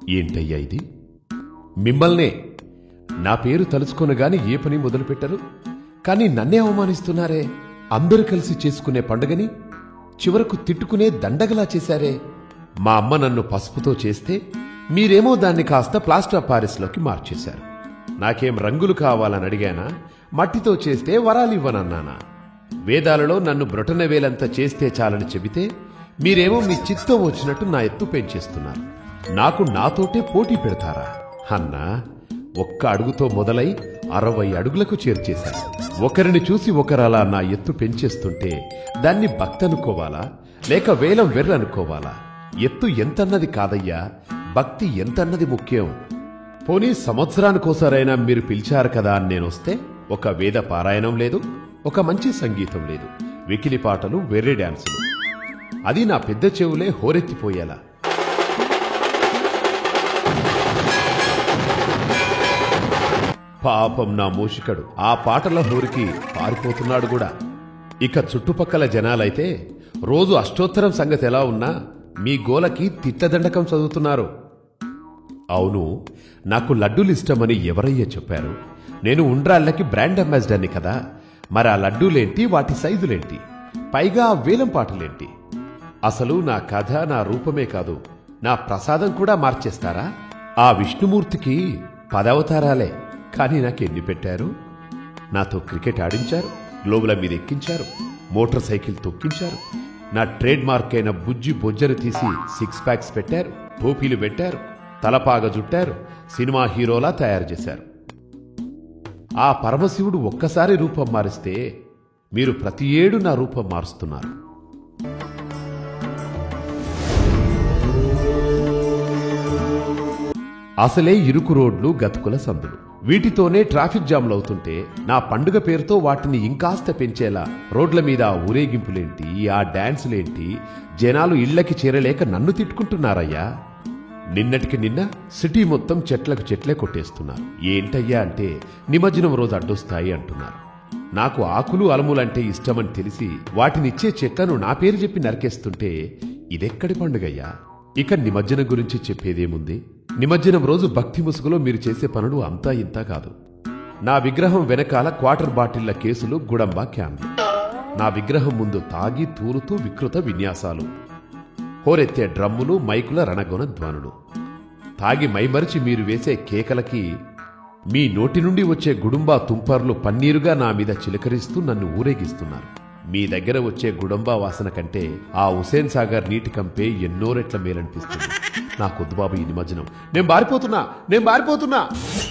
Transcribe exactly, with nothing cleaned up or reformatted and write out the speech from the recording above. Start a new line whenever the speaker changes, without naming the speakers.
ఏంటయ్యా ఇది? మిమ్మల్నే నా పేరు తలుచుకొనగాని ఏ పని మొదలుపెట్టరు, కానీ నన్నే అవమానిస్తున్నారే. అందరూ కలిసి చేసుకునే పండుగని చివరకు తిట్టుకునే దండగలా చేశారే. మా అమ్మ నన్ను పసుపుతో చేస్తే మీరేమో దాన్ని కాస్త ప్లాస్టర్ ఆఫ్ పారిస్లోకి మార్చేశారు. నాకేం రంగులు కావాలని అడిగానా? మట్టితో చేస్తే వరాలివ్వనన్నానా? వేదాలలో నన్ను బ్రొటనవేలంత చేస్తే చాలని చెబితే మీరేమో మీ చిత్తం వచ్చినట్టు నా ఎత్తు పెంచేస్తున్నారు. నాకు నాతోటే పోటీ పెడతారా? అన్నా, ఒక్క అడుగుతో మొదలై అరవై అడుగులకు చేర్చేశారు. ఒకరిని చూసి ఒకరలా నా ఎత్తు పెంచేస్తుంటే దాన్ని భక్తనుకోవాలా లేక వేలం వెర్రనుకోవాలా? ఎత్తు ఎంతన్నది కాదయ్యా, భక్తి ఎంతన్నది ముఖ్యం. పోనీ సంవత్సరానికోసారైనా మీరు పిలిచారు కదా అని నేనొస్తే ఒక వేద పారాయణం లేదు, ఒక మంచి సంగీతం లేదు, వెకిలి పాటలు, వెర్రి డాన్సులు. అది నా పెద్ద చెవులే హోరెత్తిపోయేలా. పాపం నా మూషికడు ఆ పాటల హోరికి పారిపోతున్నాడు కూడా. ఇక చుట్టుపక్కల జనాలైతే రోజు అష్టోత్తరం సంగతి ఎలా ఉన్నా మీ గోలకి తిట్టదండకం చదువుతున్నారు. అవును, నాకు లడ్డూలు ఇష్టమని ఎవరయ్యా చెప్పారు? నేను ఉండ్రాళ్ళకి బ్రాండ్ అంబాసిడర్ని కదా. మరి ఆ లడ్డూలేంటి, వాటి సైజులేంటి, పైగా ఆ వేలం పాటలేంటి? అసలు నా కథ, నా రూపమే కాదు, నా ప్రసాదం కూడా మార్చేస్తారా? ఆ విష్ణుమూర్తికి పదవతారాలే, కానీ నాకెన్ని పెట్టారు? నాతో క్రికెట్ ఆడించారు, గ్లోబుల మీద ఎక్కించారు, మోటార్ సైకిల్ తొక్కించారు, నా ట్రేడ్ మార్క్ అయిన బుజ్జి బొజ్జరు తీసి సిక్స్ ప్యాక్స్ పెట్టారు, టోపీలు పెట్టారు, తలపాగ జుట్టారు, సినిమా హీరోలా తయారు చేశారు. ఆ పరమశివుడు ఒక్కసారి రూపం మారిస్తే మీరు ప్రతి ఏడు నా రూపం మారుస్తున్నారు. అసలే ఇరుకు రోడ్లు, గతుకుల సందులు, వీటితోనే ట్రాఫిక్ జామ్లవుతుంటే నా పండుగ పేరుతో వాటిని ఇంకాస్త పెంచేలా రోడ్ల మీద ఆ ఊరేగింపులేంటి, ఆ డాన్సులేంటి? జనాలు ఇళ్లకి చేరలేక నన్ను తిట్టుకుంటున్నారయ్యా. నిన్నటికి నిన్న సిటీ మొత్తం చెట్లకు చెట్లే కొట్టేస్తున్నారు. ఏంటయ్యా అంటే నిమజ్జనం రోజు అడ్డొస్తాయి అంటున్నారు. నాకు ఆకులు అలములంటే ఇష్టమని తెలిసి వాటినిచ్చే చెట్లను నా పేరు చెప్పి నరికేస్తుంటే ఇదెక్కడి పండుగయ్యా? ఇక నిమజ్జనం గురించి చెప్పేదేముంది? నిమజ్జనం రోజు భక్తి ముసుగులో మీరు చేసే పనులు అంతా ఇంతా కాదు. నా విగ్రహం వెనకాల క్వార్టర్ బాటిళ్ల కేసులు, గుడంబా క్యాన్లు, నా విగ్రహం ముందు తాగి తూలుతూ వికృత విన్యాసాలు, హోరెత్తే డ్రమ్ములు, మైకుల రణగొన ధ్వనులు, తాగి మైమరిచి మీరు వేసే కేకలకి మీ నోటి నుండి వచ్చే గుడుంబా తుంపర్లు పన్నీరుగా నా మీద చిలకరిస్తూ నన్ను ఊరేగిస్తున్నారు. మీ దగ్గర వచ్చే గుడంబా వాసన కంటే ఆ హుసేన్ సాగర్ నీటి కంపే ఎన్నో రెట్ల మేలనిపిస్తుంది. నాకొద్దు బాబు ఈ నిమజ్జనం. నేను బారిపోతున్నా, నేను బారిపోతున్నా.